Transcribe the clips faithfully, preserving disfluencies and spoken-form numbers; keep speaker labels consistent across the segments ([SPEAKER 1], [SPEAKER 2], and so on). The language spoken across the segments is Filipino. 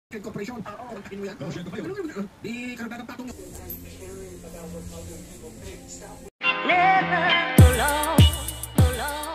[SPEAKER 1] Corporation, kontakin mo yan. Di ka nagtatapatong yun.
[SPEAKER 2] Never alone, alone.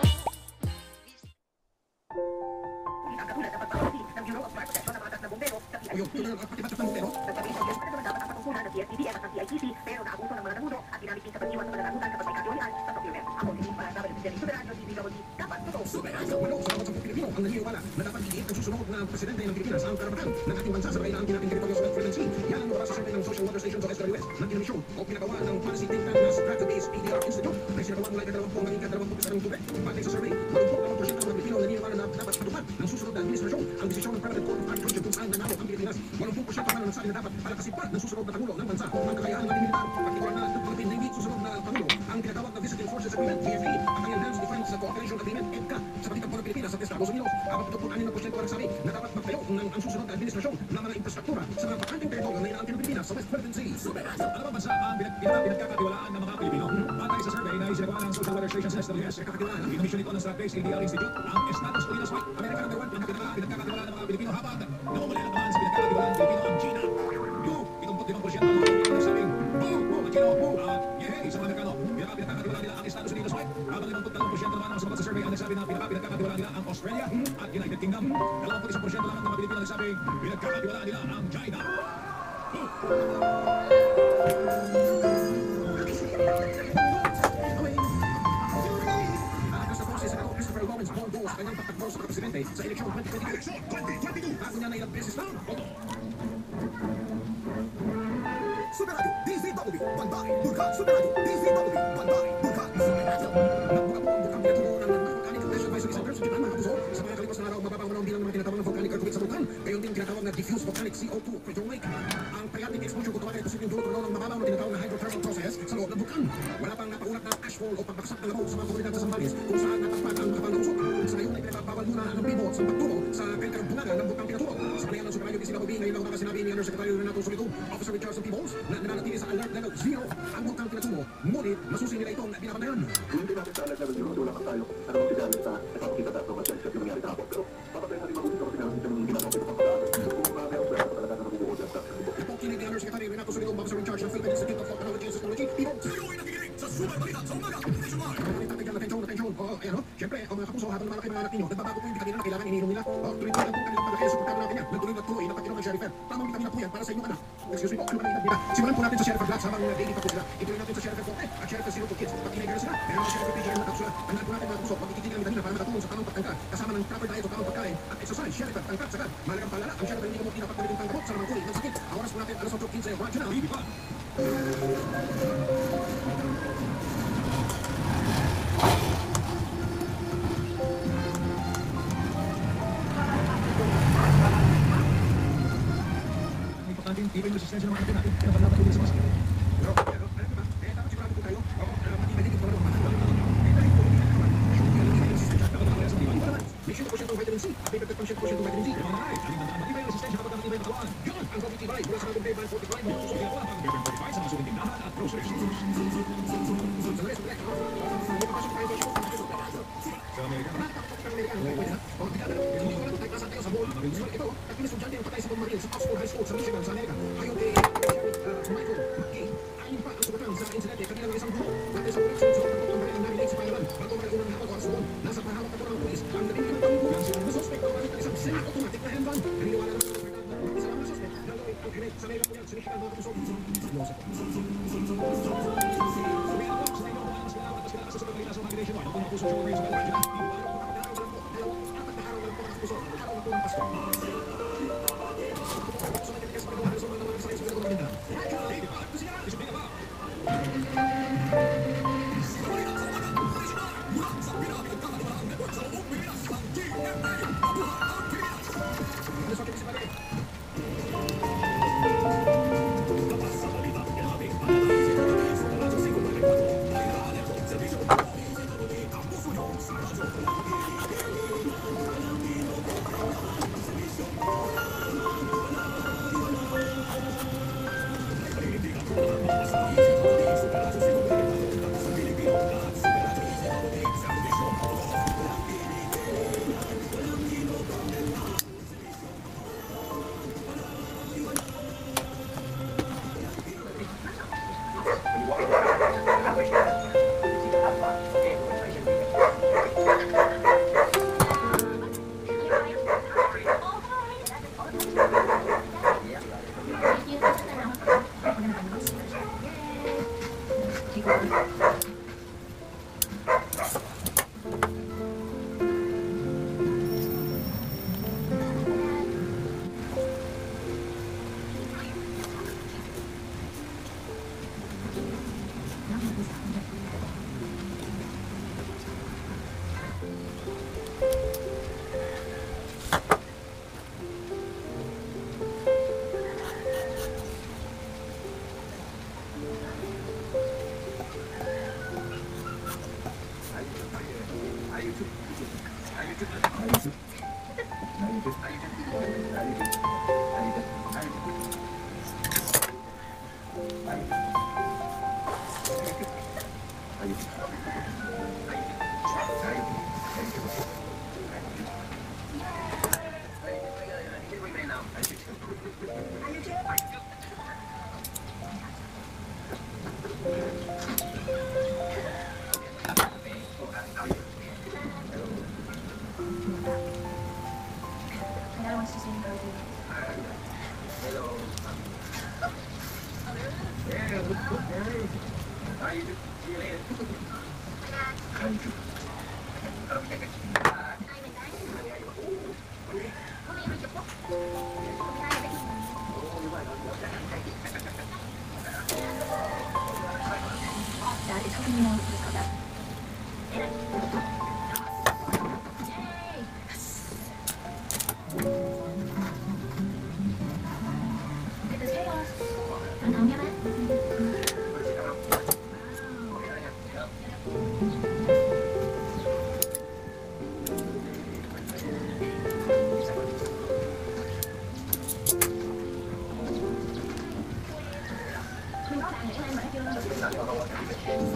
[SPEAKER 1] Ang katulad dapat pa-policy ng Bureau of Fire Protection ng mga na bumbero sa P I C C. Ayun, tulad ang pati-patak ng bumbero. Nagsabi sa Diyos na naman dapat ang patutunan ng P S P D F at ng P I C C, pero naabuso ng mga nangulo at ginamit din sa pag-iwan ng mga nangutan kapag may katiwalian sa procurement. Ako si para sa Presidente Soberano, D B W, dapat totoo. Soberano, walo sa mga Pilipino ang naniniwala na dapat igiit ang susunod na Presidente ng Pilipinas ang karapatan ng ating bansa sa kailangan ating teritoryo sa Freedom Sea. Yan ang oras sa survey ng Social Water Stations o S W S ng Dinomisyon o pinagawa ng Policy Think Tank na Strategies P D R Institute na sinagawa mula ikadalawampung hanggang ikadalawampung isa ng Oktubre. Batay sa survey, malugpong na porsyento ng mga Pilipino naniniwala na dapat patupad ng susunod na administrasyon ang desisyon ng Permanent Court of Arbitration kung saan nanalo ang Pilipinas. walumpung porsyento naman ang nagsabi na dapat palakasin pa ng susunod na Pangulo ng bansa ang kakayahan ng ating militar. Partikular na ng Philippine Navy susunod na Pangulo ang tinatawag na Visiting Forces Agreement, V F A, at ang Enhanced Defense Cooperation Agreement, E D C A, sa pagitan po ng Pilipinas at Estados Unidos. apat puluh anim porsyento ang nagsabi na dapat magtayo ng ang susunod na administrasyon ng mga infrastruktura sa mga pakanting teritoryo na inaangkin ng Pilipinas sa West Philippine Sea. Soberano.
[SPEAKER 3] Ano ba bansa ang pinagkakatiwalaan ng mga Pilipino? Batay sa survey na isinagawa ng Social Weather Stations S W S, inomisyon ito ng Strategies P D R Institute, ang Estados Unidos White America number one pinagkakatiwalaan ng mga Pilipino habang namumulayan naman sa pinagkakatiwalaan ng Pilipino ang China. Yung itumput limang porsyento ang mga Pilipino nagsabing boo, boo, ang China, boo, at yehey sa mga Amerikano. Pinagkakatiwalaan nila ang Estados Unidos White, habang limang porsyento naman ang sumagot sa survey ang nagsabi na pinagkakatiwalaan nila ang Australia at United Kingdom. dalawampu't isang porsyento lamang ng mga Pilipino nagsabing pinagkakatiwalaan nila ang China.
[SPEAKER 1] Sa kanyang pagtakbo sa presidente sa eleksyon twenty twenty-two. Bago niya na ilang beses na boto. Soberano, D Z W, Banbay, Burka, Soberano, D Z W, Banbay, Burka, Soberano. Nagbuka po ang bukang pinaturo ng Volcanic National Advisory Center sa Japan, mga kapuso. Sa mga kalipas na araw, mababa ang bilang ng mga tinatawag na volcanic earthquake sa vulkan. Gayon din tinatawag na diffuse volcanic C O two crater lake. Ang periodic exposure kung tawagin ito sa yung dulot ng mababaw na tinatawag na hydrothermal process sa loob ng vulkan. Wala pang napaunat na ashfall o pagbaksak ng lamok sa mga komunidad sa Zambales kung saan natagpat ang makapal na usok. Sa ngayon ay pinagbabawal muna ang bibo sa pagturo sa kailangang bunga ng bukang pinaturo. Sa panayan ng Superayo Isinabobi, ngayon lang nakasinabi ni Undersecretary Renato Solito, Officer Richardson P. Bowles, na nananatili sa alert level zero ang bukang pinaturo. Ngunit masusi nila itong binabantayan.
[SPEAKER 4] Hindi natin sa alert level zero, wala pa tayo. Ano bang sinali sa ipapakita tayo ng check yung nangyari kahapon. Pero papatay natin mabuti kapag sinabi sa mga ginagawa ito pagkakalaan. Kung mga meron pwede pa talaga na nabubuod yan sa
[SPEAKER 1] ito kinig ni Undersecretary Renato Solito, Officer in Charge ng Philippine Institute of Technology and Technology, P. Bowles.
[SPEAKER 3] Kayo'y nakikinig sa Super Balita sa umaga, nationwide.
[SPEAKER 1] Tagyan, atensyon, atensyon. Oo, ayan o. Siyempre, ang mga kapuso, habang lumalaki mga anak ninyo, nagbabago po yung vitamina na kailangan ininom nila. O, tuloy-tuloy lang po kanilang palaki sa pagkakaroon natin yan. Nagtuloy na tuloy na pag-inom ng Sherifer. Tamang vitamina po yan para sa inyong anak. Excuse me po, ano ba ang nila? Simulan po natin sa Sherifer Blacks habang daily pa po sila. Ituloy natin sa Sherifer Forte at Sherifer Zero to Kids. Pag teenager na sila, meron mga Sherifer P G M na kapsula. Ang po natin mga kapuso, pagkikitig ng vitamina para makatulong sa tamang pagtangka. Kasama ng proper diet o tamang pagkain at exercise. Sherifer, tangkat, sagad. Mahalagang paalala, ang Sherifer hindi gamot dapat gamitin panggamot sa mga kulay ng sakit. Ang oras po natin, alas eight fifteen, radyo na.
[SPEAKER 3] Bibi pa. Ibig yung resistensya ng mga natin natin, kaya pala patuloy sa masakit.
[SPEAKER 1] Pero, pero, alam mo ba, eh, dapat sigurado po tayo. O, matibay din yung mga mga eh, dahil po, hindi na naman. Sure, yung vitamin C, dapat nakalaya sa diwan. May siyempre porsyento ng vitamin C, at may thirty percent porsyento ng vitamin C.
[SPEAKER 3] Yung mga naay, aling tandaan, matibay yung resistensya kapag matibay ang katawan.
[SPEAKER 1] Yan, ang Gobitibay, mula sa mga Bay Brand forty-five, mga
[SPEAKER 3] Susunod ako ang Beverly forty-five sa mga suling tindahan at groceries.
[SPEAKER 1] sandali, sandali. Hindi pa pasok tayo sa show.
[SPEAKER 3] Sa Amerika,
[SPEAKER 1] Napakapit ng Amerikano, kaya pwede na. O, tignan na. Ito, wala po tayo pasok tayo sa bowl. Ito, at pinusudyante ang patay sa pagmaril sa Oxford High School sa Michigan, sa Amerika. Ayon kay Michael McKay, ayon pa ang sugatan sa insidente kanina ng isang guro. Dati sa pulis, sa pagpapot ng baril ng narinig sa Palawan. Bago ang unang hapon oras doon, nasa pahawak na ng pulis ang labing limang taong gulang na suspect na umalit ng isang semi-automatic na handgun. Naniniwala naman sa verdad na isa lang na suspect na gawin ang krimen sa Amerika po yan, sinikitan mga kapuso. Seryoso po.
[SPEAKER 3] sabihin ako, sa inyo, mas kilala at mas kilala sa Super Balita sa mga nationwide. Ang mga puso show race, mga radyo.
[SPEAKER 1] Apat na araw lang po mga kapuso. Araw na po ng Pasko. So, nagkatikas pa rin ang mga mga sa isang maganda.
[SPEAKER 3] Bibi pa, disiplina pa.
[SPEAKER 1] 나를 처음이라고 부를 거다. 그래도 새 왔어. 안 당겨봐. Mình có bạn nghĩ lên mà chưa?